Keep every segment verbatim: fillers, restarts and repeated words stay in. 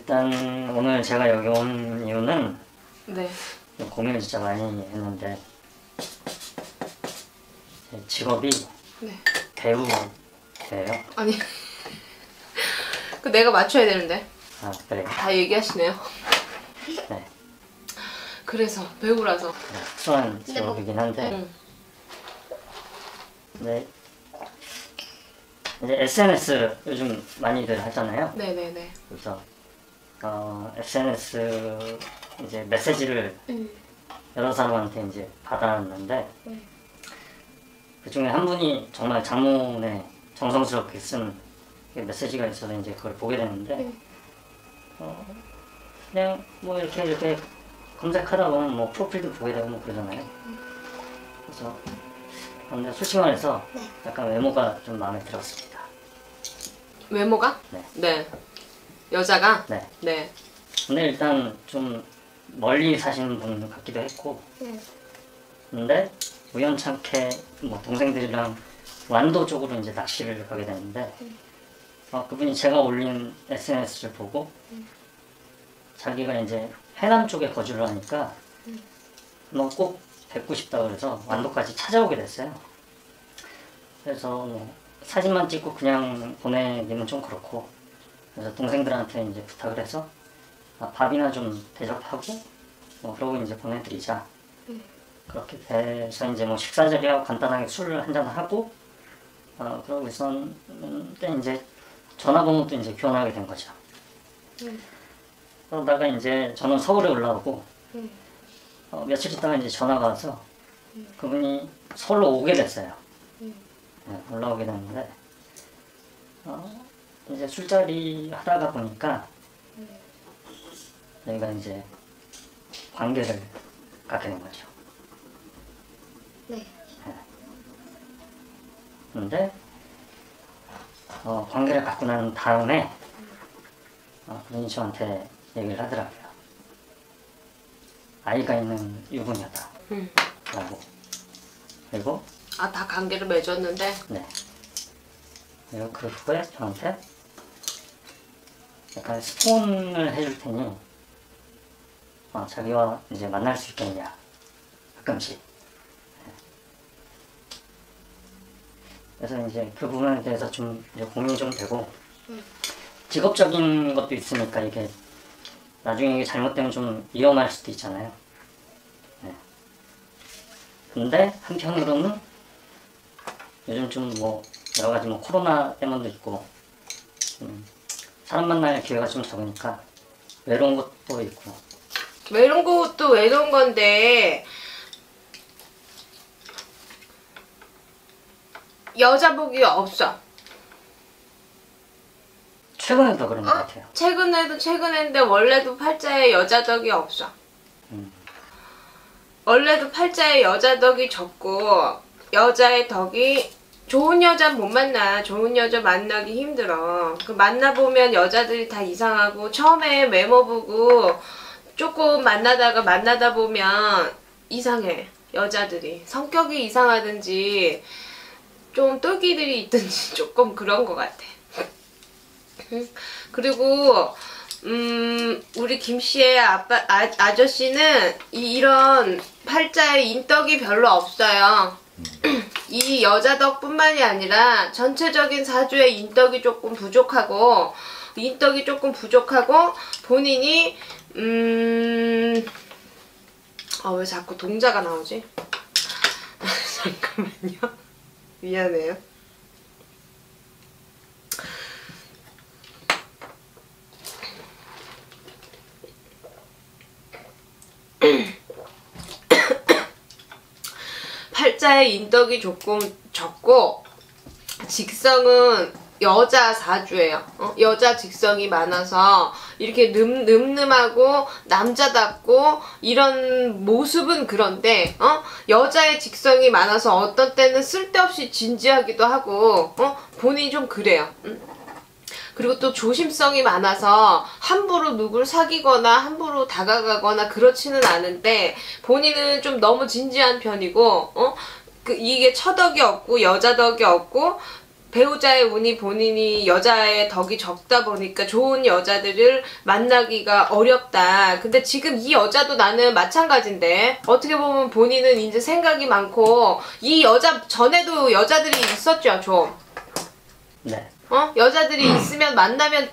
일단 오늘 제가 여기 온 이유는 네. 고민을 진짜 많이 했는데 제 직업이 네. 배우예요. 아니 그 내가 맞춰야 되는데. 아 그래. 다 얘기하시네요. 네. 그래서 배우라서. 네, 특수한 직업이긴 한데 응. 네. 이제 에스엔에스 요즘 많이들 하잖아요. 네네네. 그래서 어, 에스엔에스 이제 메시지를 응. 여러 사람한테 이제 받아놨는데 응. 그 중에 한 분이 정말 장문에 정성스럽게 쓴 메시지가 있어서 이제 그걸 보게 되는데 응. 어, 그냥 뭐 이렇게 이렇게 검색하다 보면 뭐 프로필도 보게 되고 뭐 그러잖아요. 응. 그래서 근데 솔직히 말해서 네. 약간 외모가 좀 마음에 들었습니다. 외모가? 네. 네. 여자가? 네. 네. 근데 일단 좀 멀리 사시는 분 같기도 했고 네. 근데 우연찮게 뭐 동생들이랑 완도 쪽으로 이제 낚시를 가게 됐는데 음. 어, 그분이 제가 올린 에스엔에스를 보고 음. 자기가 이제 해남 쪽에 거주를 하니까 음. 너 꼭 뵙고 싶다 그래서 완도까지 찾아오게 됐어요. 그래서 뭐 사진만 찍고 그냥 보내기는 좀 그렇고 그래서 동생들한테 이제 부탁을 해서 아, 밥이나 좀 대접하고 뭐 그러고 이제 보내드리자. 음. 그렇게 돼서 이제 뭐 식사 자리하고 간단하게 술을 한잔 하고 어, 그러고 있었는데 이제 전화번호도 이제 교환하게 된 거죠. 음. 그러다가 이제 저는 서울에 올라오고 음. 어, 며칠 있다가 이제 전화가 와서 음. 그분이 서울로 오게 됐어요. 음. 네, 올라오게 됐는데 어, 이제 술자리 하다가 보니까 음. 저희가 이제 관계를 갖게 된 거죠. 네. 네. 근데 어, 관계를 갖고 난 다음에 어, 그분이 저한테 얘기를 하더라고요. 아이가 있는 유부녀다 음. 라고. 그리고 아, 다 관계를 맺었는데? 네. 그리고 그 후에 저한테 약간 스폰을 해줄 테니 어, 자기와 이제 만날 수 있겠냐 가끔씩. 네. 그래서 이제 그 부분에 대해서 좀 이제 고민이 좀 되고 음. 직업적인 것도 있으니까 이게 나중에 이게 잘못되면 좀 위험할 수도 있잖아요. 네. 근데 한편으로는 요즘 좀 뭐 여러 가지 뭐 코로나 때문도 있고 음, 사람 만날 기회가 좀 적으니까 외로운 것도 있고. 외로운 것도 외로운 건데 여자복이 없어. 최근에 더 그런 것 어? 같아요. 최근에도 최근인데 원래도 팔자에 여자덕이 없어. 음. 원래도 팔자에 여자덕이 적고 여자의 덕이 좋은 여자 못 만나. 좋은 여자 만나기 힘들어. 그 만나보면 여자들이 다 이상하고 처음에 외모 보고 조금 만나다가 만나다 보면 이상해. 여자들이 성격이 이상하든지 좀 똘끼들이 있든지 조금 그런 것 같아. 그리고 음 우리 김씨의 아빠 아, 아저씨는 이, 이런 팔자에 인덕이 별로 없어요. 이 여자 덕뿐만이 아니라 전체적인 사주의 인덕이 조금 부족하고 인덕이 조금 부족하고 본인이 음 아 왜 자꾸 동자가 나오지? 잠깐만요. 미안해요. 팔자의 인덕이 조금 적고 직성은 여자 사주예요. 어? 여자 직성이 많아서 이렇게 늠, 늠름하고 남자답고 이런 모습은 그런데 어? 여자의 직성이 많아서 어떤 때는 쓸데없이 진지하기도 하고 어? 본인이 좀 그래요. 응? 그리고 또 조심성이 많아서 함부로 누굴 사귀거나 함부로 다가가거나 그렇지는 않은데 본인은 좀 너무 진지한 편이고 어? 그 이게 처덕이 없고 여자덕이 없고 배우자의 운이 본인이 여자의 덕이 적다 보니까 좋은 여자들을 만나기가 어렵다. 근데 지금 이 여자도 나는 마찬가지인데 어떻게 보면 본인은 이제 생각이 많고 이 여자 전에도 여자들이 있었죠 좀. 네. 어? 여자들이 있으면 만나면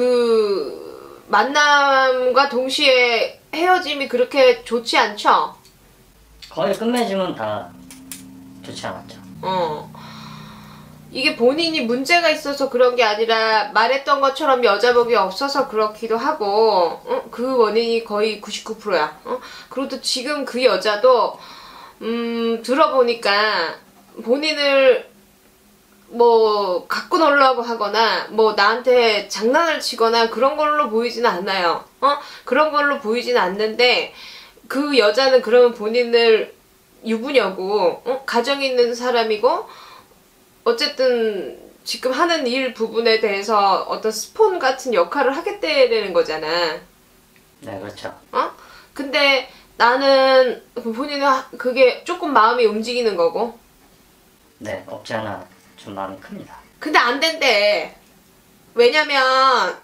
그 만남과 동시에 헤어짐이 그렇게 좋지 않죠? 거의 끝맺음은 다 좋지 않았죠. 어. 이게 본인이 문제가 있어서 그런 게 아니라 말했던 것처럼 여자복이 없어서 그렇기도 하고 어? 그 원인이 거의 구십구 퍼센트야. 어? 그리고 또 지금 그 여자도 음 들어보니까 본인을 뭐 갖고 놀라고 하거나 뭐 나한테 장난을 치거나 그런 걸로 보이지는 않아요. 어? 그런 걸로 보이지는 않는데 그 여자는 그러면 본인을 유부녀고 어? 가정 있는 사람이고 어쨌든 지금 하는 일 부분에 대해서 어떤 스폰 같은 역할을 하겠다는 거잖아. 네, 그렇죠. 어? 근데 나는 본인은 그게 조금 마음이 움직이는 거고. 네, 없지 않아 좀 마음이 큽니다. 근데 안 된대. 왜냐면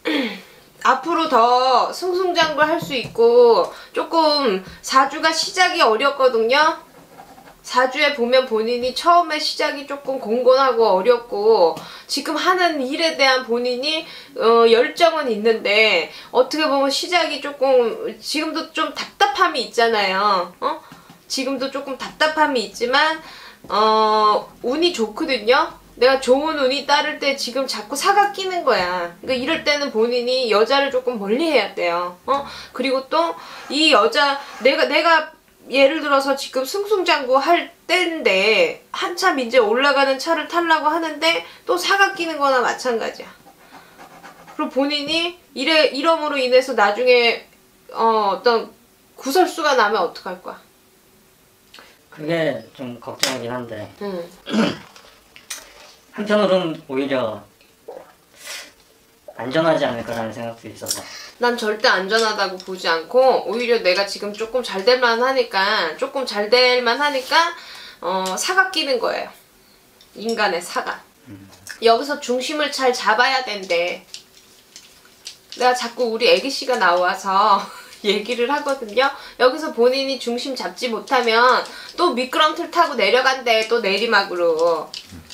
앞으로 더 승승장구할 수 있고 조금 사주가 시작이 어렵거든요. 사주에 보면 본인이 처음에 시작이 조금 공곤하고 어렵고 지금 하는 일에 대한 본인이 어, 열정은 있는데 어떻게 보면 시작이 조금 지금도 좀 답답함이 있잖아요. 어? 지금도 조금 답답함이 있지만 어, 운이 좋거든요. 내가 좋은 운이 따를 때 지금 자꾸 사가 끼는 거야. 그러니까 이럴 때는 본인이 여자를 조금 멀리 해야 돼요. 어? 그리고 또 이 여자 내가 내가 예를 들어서 지금 승승장구 할 때인데 한참 이제 올라가는 차를 타려고 하는데 또 사가 끼는 거나 마찬가지야. 그리고 본인이 이래, 이러므로 인해서 나중에 어, 어떤 구설수가 나면 어떡할 거야? 그게 좀 걱정이긴 한데 응. 한편으로는 오히려 안전하지 않을까라는 생각도 있어서 난 절대 안전하다고 보지 않고 오히려 내가 지금 조금 잘 될만 하니까 조금 잘 될만 하니까 어, 사가 끼는 거예요. 인간의 사가. 음. 여기서 중심을 잘 잡아야 된대. 내가 자꾸 우리 애기씨가 나와서 얘기를 하거든요. 여기서 본인이 중심 잡지 못하면 또 미끄럼틀 타고 내려간대. 또 내리막으로.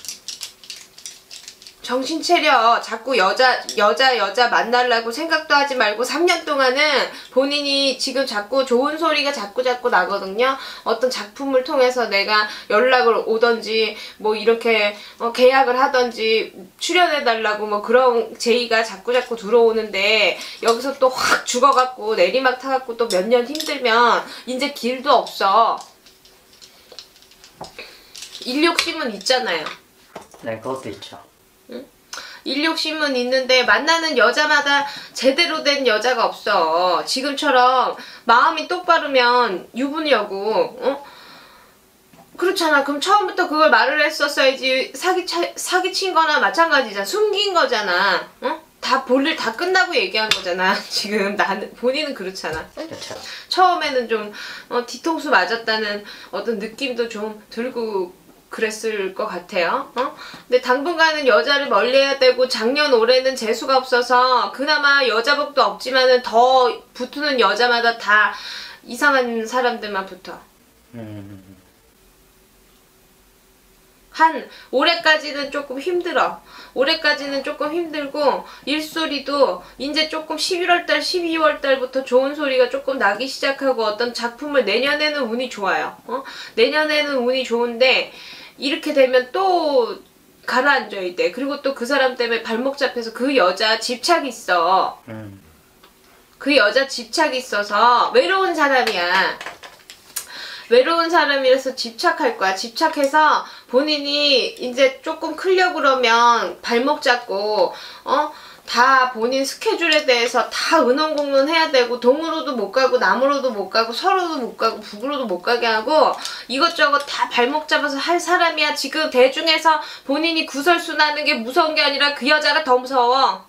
정신 차려. 자꾸 여자 여자 여자 만나려고 생각도 하지 말고 삼 년 동안은 본인이 지금 자꾸 좋은 소리가 자꾸 자꾸 나거든요. 어떤 작품을 통해서 내가 연락을 오던지 뭐 이렇게 어, 계약을 하던지 출연해달라고 뭐 그런 제의가 자꾸 자꾸 들어오는데 여기서 또 확 죽어갖고 내리막 타갖고 또 몇 년 힘들면 이제 길도 없어. 일욕심은 있잖아요. 네, 그것도 있죠. 일욕심은 있는데 만나는 여자마다 제대로 된 여자가 없어. 지금처럼 마음이 똑바르면 유부녀고 어? 그렇잖아. 그럼 처음부터 그걸 말을 했었어야지. 사기 사기친 거나 마찬가지잖아. 숨긴 거잖아. 어? 다 볼일 다 끝나고 얘기한 거잖아. 지금 나는 본인은 그렇잖아. 그렇죠. 처음에는 좀 어, 뒤통수 맞았다는 어떤 느낌도 좀 들고 그랬을 것 같아요. 어? 근데 당분간은 여자를 멀리해야 되고 작년 올해는 재수가 없어서 그나마 여자복도 없지만은 더 붙는 여자마다 다 이상한 사람들만 붙어. 음, 한 올해까지는 조금 힘들어. 올해까지는 조금 힘들고 일소리도 이제 조금 십일월달, 십이월달부터 좋은 소리가 조금 나기 시작하고 어떤 작품을 내년에는 운이 좋아요. 어? 내년에는 운이 좋은데 이렇게 되면 또 가라앉아야 돼. 그리고 또 그 사람 때문에 발목 잡혀서 그 여자 집착이 있어. 음, 그 여자 집착이 있어서 외로운 사람이야. 외로운 사람이라서 집착할 거야. 집착해서 본인이 이제 조금 크려고 그러면 발목 잡고 어? 다 본인 스케줄에 대해서 다 의논공론 해야 되고 동으로도 못 가고 남으로도 못 가고 서로도 못 가고 북으로도 못 가게 하고 이것저것 다 발목 잡아서 할 사람이야. 지금 대중에서 본인이 구설수 나는 게 무서운 게 아니라 그 여자가 더 무서워.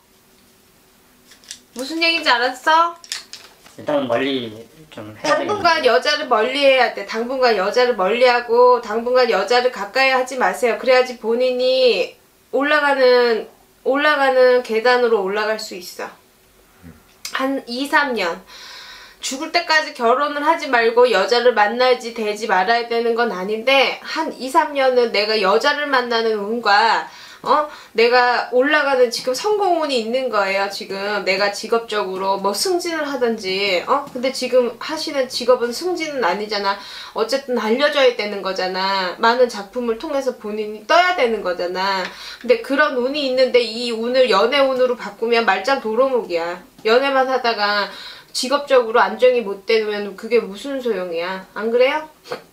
무슨 얘기인지 알았어? 일단 멀리 좀 해야 되겠네요. 당분간 여자를 멀리해야 돼. 당분간 여자를 멀리하고 당분간 여자를 가까이 하지 마세요. 그래야지 본인이 올라가는 올라가는 계단으로 올라갈 수 있어. 한 이, 삼 년. 죽을 때까지 결혼을 하지 말고 여자를 만나지 되지 말아야 되는 건 아닌데 한 이, 삼 년은 내가 여자를 만나는 운과 어? 내가 올라가는 지금 성공운이 있는 거예요. 지금 내가 직업적으로 뭐 승진을 하든지 어? 근데 지금 하시는 직업은 승진은 아니잖아. 어쨌든 알려져야 되는 거잖아. 많은 작품을 통해서 본인이 떠야 되는 거잖아. 근데 그런 운이 있는데 이 운을 연애운으로 바꾸면 말짱 도루묵이야. 연애만 하다가 직업적으로 안정이 못 되면 그게 무슨 소용이야. 안 그래요?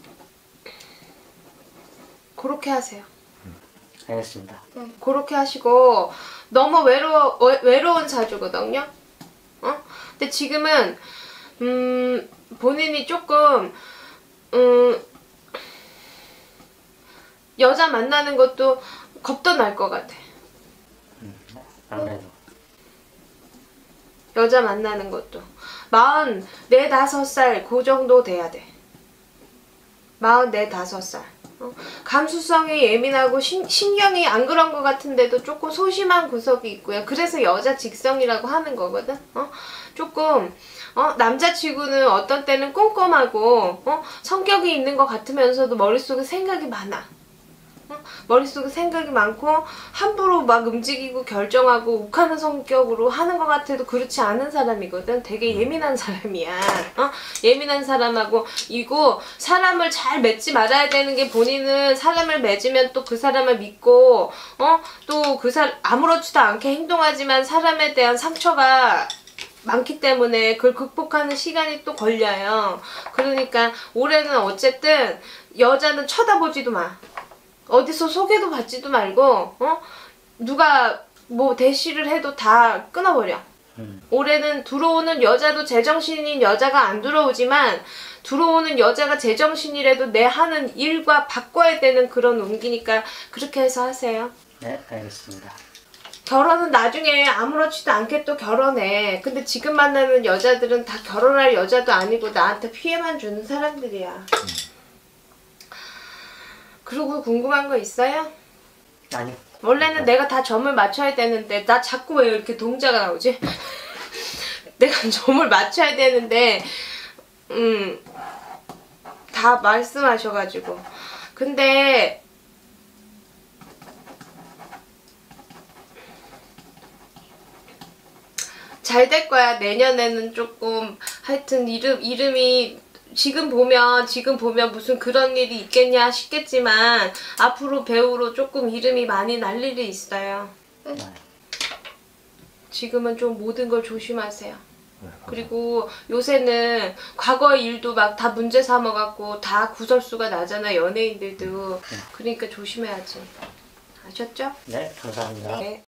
그렇게 하세요. 알겠습니다. 응, 그렇게 하시고 너무 외로워, 외, 외로운 사주거든요. 어? 근데 지금은 음, 본인이 조금 음, 여자 만나는 것도 겁도 날 것 같아. 음, 아무래도. 여자 만나는 것도. 마흔, 네, 다섯 살 그 정도 돼야 돼. 마흔, 네, 다섯 살. 어? 감수성이 예민하고 신, 신경이 안 그런 것 같은데도 조금 소심한 구석이 있고요. 그래서 여자 직성이라고 하는 거거든. 어? 조금 어? 남자치고는 어떤 때는 꼼꼼하고 어? 성격이 있는 것 같으면서도 머릿속에 생각이 많아. 어? 머릿속에 생각이 많고 함부로 막 움직이고 결정하고 욱하는 성격으로 하는 것 같아도 그렇지 않은 사람이거든. 되게 예민한 사람이야. 어? 예민한 사람하고 이고 사람을 잘 맺지 말아야 되는 게 본인은 사람을 맺으면 또 그 사람을 믿고 어? 또 그 사람 아무렇지도 않게 행동하지만 사람에 대한 상처가 많기 때문에 그걸 극복하는 시간이 또 걸려요. 그러니까 올해는 어쨌든 여자는 쳐다보지도 마. 어디서 소개도 받지도 말고 어? 누가 뭐 대시를 해도 다 끊어버려. 음. 올해는 들어오는 여자도 제정신인 여자가 안 들어오지만 들어오는 여자가 제정신이라도 내 하는 일과 바꿔야 되는 그런 운기니까 그렇게 해서 하세요. 네, 알겠습니다. 결혼은 나중에 아무렇지도 않게 또 결혼해. 근데 지금 만나는 여자들은 다 결혼할 여자도 아니고 나한테 피해만 주는 사람들이야. 음. 그리고 궁금한 거 있어요? 아니요. 원래는 내가 다 점을 맞춰야 되는데 나 자꾸 왜 이렇게 동자가 나오지? 내가 점을 맞춰야 되는데 음, 다 말씀하셔가지고 근데 잘 될 거야. 내년에는 조금 하여튼 이름, 이름이 지금 보면 지금 보면 무슨 그런 일이 있겠냐 싶겠지만 앞으로 배우로 조금 이름이 많이 날 일이 있어요. 네. 지금은 좀 모든 걸 조심하세요. 그리고 요새는 과거의 일도 막 다 문제 삼아갖고 다 구설수가 나잖아. 연예인들도. 그러니까 조심해야지. 아셨죠? 네, 감사합니다. 네.